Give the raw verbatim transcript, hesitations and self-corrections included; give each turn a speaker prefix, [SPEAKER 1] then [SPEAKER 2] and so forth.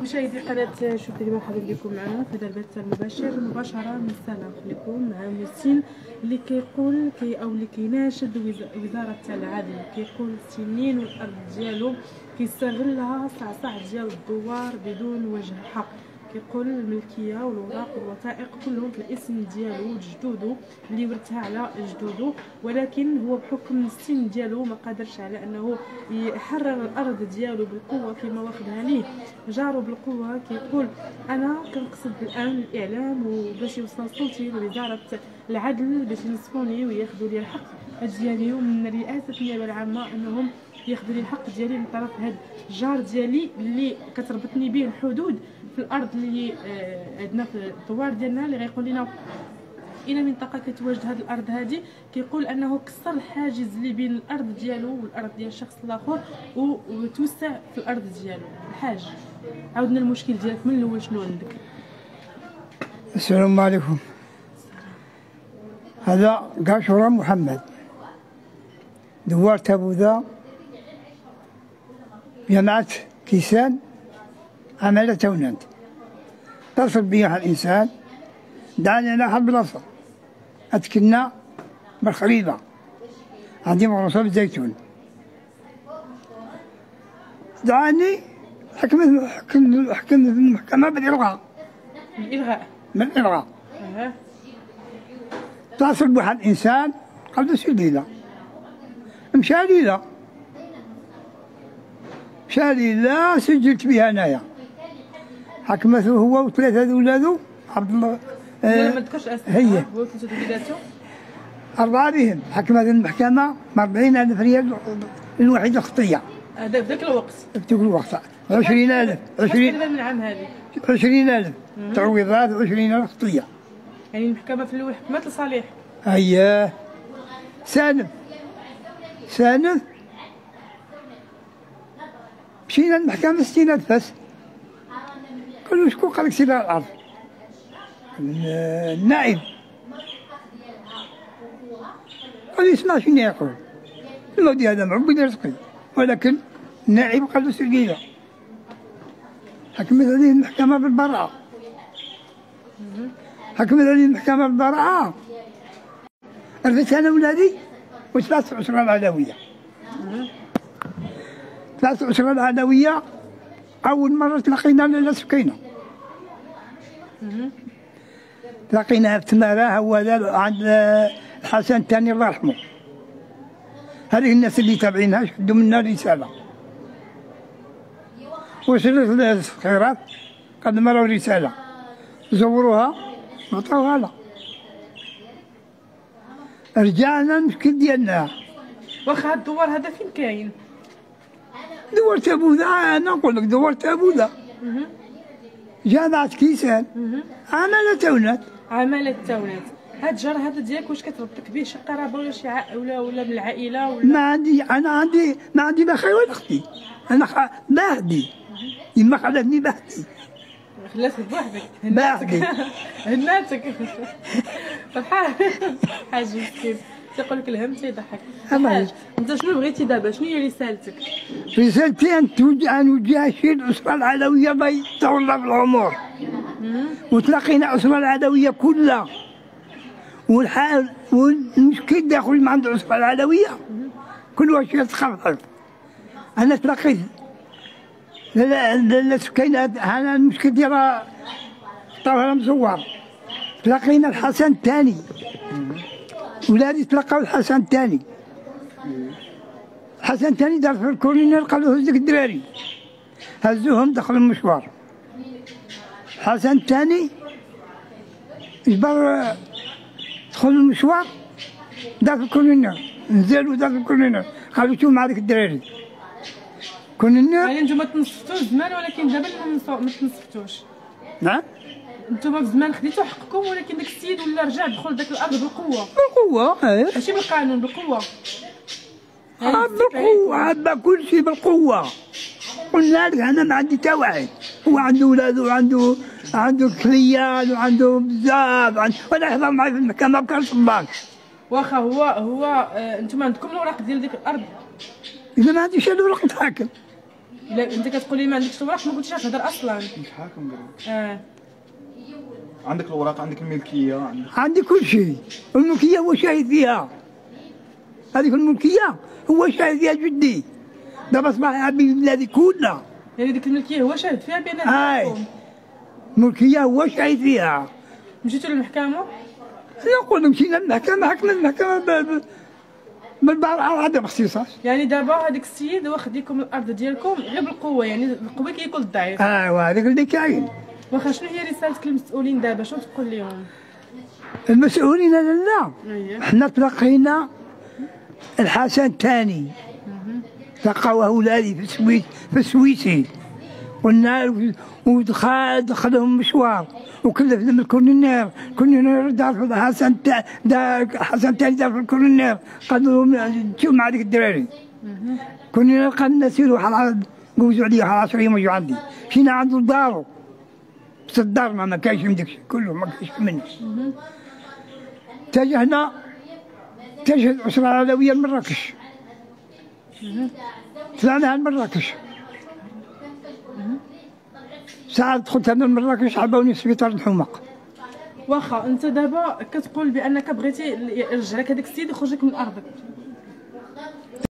[SPEAKER 1] مشاهدي قناة شوف ديما، مرحبا بكم معنا في هذا البث المباشر مباشرة من سنة لكم مع مسين اللي كيقول كي او اللي كيناشد وزارة العدل، كيقول السنين والارض ديالو كيستغلها صعصع ديال الدوار بدون وجه حق. كيقول الملكيه والوراق والوثائق كلهم في الاسم ديالو وجدودو اللي ورثها على جدودو، ولكن هو بحكم السن ديالو ما قادرش على انه يحرر الارض ديالو بالقوه كما واخدها ليه جارو بالقوه. كيقول انا كنقصد الان الاعلام وباش يوصل صوتي لوزاره العدل باش ينصفوني وياخذوا لي الحق ديالي، ومن رئاسه النيابه العامه انهم ياخذوا لي الحق ديالي من طرف هاد الجار ديالي اللي كتربطني به الحدود في الارض اللي عندنا في الدوار ديالنا، اللي غيقول لنا الى منطقه كتواجد هذه الارض هذه. كيقول انه كسر الحاجز اللي بين الارض ديالو والارض ديال الشخص الاخر وتوسع في الارض ديالو الحاج. عاودنا المشكل ديالك من الاول، شنو عندك؟
[SPEAKER 2] السلام عليكم. هذا قاشورة محمد، دوار تابوذا، جامعة كيسان، عمالة تونانت. اتصل بي واحد الإنسان دعاني على واحد البلاصة أتكنا بالخريبة، عندي مغروسة بالزيتون. دعاني حكم حكم حكم في المحكمة بالإلغاء.
[SPEAKER 1] بالإلغاء؟
[SPEAKER 2] بالإلغاء.
[SPEAKER 1] أه.
[SPEAKER 2] اتصل بواحد الإنسان قال له سير ليلة. مشى ليلة مشى ليلة سجلت بها أنايا. حكمته هو وثلاثة ولادو عبد الله.
[SPEAKER 1] آه ما تذكرش اسماء.
[SPEAKER 2] هي
[SPEAKER 1] هو ثلاثة ولاداتو؟
[SPEAKER 2] أربعة بهم. حكمت المحكمة بأربعين ألف ريال الوحيدة خطية.
[SPEAKER 1] هذا في ذاك الوقت؟
[SPEAKER 2] في ذاك الوقت عشرين ألف.
[SPEAKER 1] عشرين من عام هذه؟
[SPEAKER 2] عشرين ألف تعويضات وعشرين ألف خطية.
[SPEAKER 1] يعني المحكمة في الأول حكمت لصالح.
[SPEAKER 2] أييه. سالم سالم مشينا المحكمة ستين ألف بس. قالوا شكون قال لك سير على الأرض؟ النائب. قال لي اسمع شنو يقول، المودي هذا معبد رزقي، ولكن النائب قال له سير ليلة. حكمت عليه المحكمة بالبراءة. حكمت عليه المحكمة بالبراءة. رفدت أنا ولادي وثلاث أسرة العدوية. ثلاث أسرة العدوية أول مرة تلاقينا لاله سكينة. تلاقيناها في تمارة، هو عند الحسن الثاني الله يرحمه. هذه الناس اللي تابعينها شدوا منا رسالة. وصلت للخيرات قدموا له رسالة، زوروها وعطاوها له. رجعنا المشكل ديالنا.
[SPEAKER 1] واخا هاد الدوار هذا فين كاين؟
[SPEAKER 2] دوار تابوذا، انا نقول لك دوار تابوذا. جامعة كيسان، عمالة تونات.
[SPEAKER 1] عمالة تونات. هاد الجار هذا ديالك واش كتربطك به شي قرابة ولا شي ع... ولا ولا من العائلة ولا؟
[SPEAKER 2] ما عندي، انا عندي ما عندي لا خي ولا اختي، انا خ... باهدي. يما خلاتني باهدي.
[SPEAKER 1] خلاتك بوحدك؟
[SPEAKER 2] باهدي.
[SPEAKER 1] هناتك. فرحان حاج مسكين تيقول لك الهم تيضحك. حاج انت شنو بغيتي دابا؟ شنو هي رسالتك؟
[SPEAKER 2] رسالتي ان توجه ان نوجه شي الاسره العدويه الله يطول في العمر. وتلاقينا الاسره العدويه كلها، والحال والمشكل داخل ما عند الاسره العدويه كل واحد يتخفف. انا تلاقيت لا لا سكينه، انا المشكل ديالها طاولة مزور. تلاقينا الحسن الثاني، ولادي تلقاو الحسن الثاني. الحسن الثاني دار في الكورينير قال له هز لك الدراري، هزوهم دخلوا المشوار. الحسن الثاني جبر دخلوا المشوار، دار في الكورينير، نزلوا دار في الكورينير قالوا شوف مع ذيك الدراري. كورينير
[SPEAKER 1] يعني نتوما تنصفتوا زمان ولكن دابا ما تنصفتوش.
[SPEAKER 2] نعم.
[SPEAKER 1] نتوما في زمان خديتوا حقكم ولكن داك السيد ولا رجع دخل داك الارض بالقوه.
[SPEAKER 2] بالقوه ايه،
[SPEAKER 1] ماشي بالقانون، بالقوه.
[SPEAKER 2] اه بالقوه، عبا كل شيء بالقوه. قلنا لك انا ما عندي تا واحد، هو عنده ولاد وعنده عنده كليان وعنده بزاف عند... ولا يحضر معي في المحكمه بكرش البنك.
[SPEAKER 1] واخا هو هو آه انتم عندكم الاوراق ديال ديك الارض؟
[SPEAKER 2] اذا ما عنديش انا ورقه حاكم.
[SPEAKER 1] لا انت كتقولي ما عندكش الوراق، ما كنتيش غتهضر اصلا.
[SPEAKER 3] انت حاكم قال.
[SPEAKER 1] اه
[SPEAKER 3] عندك الوراق، عندك الملكيه، عندك
[SPEAKER 2] عندي كل شيء. الملكيه هو شاهد فيها، هذيك الملكيه هو شاهد فيها جدي. دابا اصبح عبيد بلادي كلها.
[SPEAKER 1] يعني ديك الملكيه هو شاهد فيها بان
[SPEAKER 2] اي
[SPEAKER 1] ديالكم.
[SPEAKER 2] الملكيه هو شاهد فيها.
[SPEAKER 1] مشيتوا للمحكمه؟
[SPEAKER 2] نقول مشينا للمحكمه، حكم المحكمه بالبراءه عدم اختصاص.
[SPEAKER 1] يعني دابا هذاك السيد واخد لكم الارض ديالكم غير بالقوه، يعني القوي كياكل الضعيف.
[SPEAKER 2] ايوا هذاك اللي كاين.
[SPEAKER 1] واخا شنو هي رسالتك للمسؤولين دابا، شنو تقول لهم؟
[SPEAKER 2] المسؤولين لا،
[SPEAKER 1] اييه
[SPEAKER 2] احنا تلقينا الحسن الثاني، لقاوه اولادي في السويس في السويسي، قلنا ودخل دخلهم مشوار وكلف لهم الكورنير، الكورنير دار في الحسن دار حسن الثاني دار في الكورنير، قالوا لهم تشوف مع هذيك الدراري. كورنير قالنا سيروا حال جوزوا عليا حال عشرة ايام يجوا عندي، مشينا عنده لدارو، بس الدار ما كانش من داك كله، ما كانش منه. اتجهنا اتجه الأسرة العلوية لمراكش، طلعنا لمراكش، ساعة دخلت أنا لمراكش عباوني سبيطار الحماق.
[SPEAKER 1] واخا انت دابا كتقول بانك بغيتي يرجع لك هذاك السيد يخرج لك من ارضك،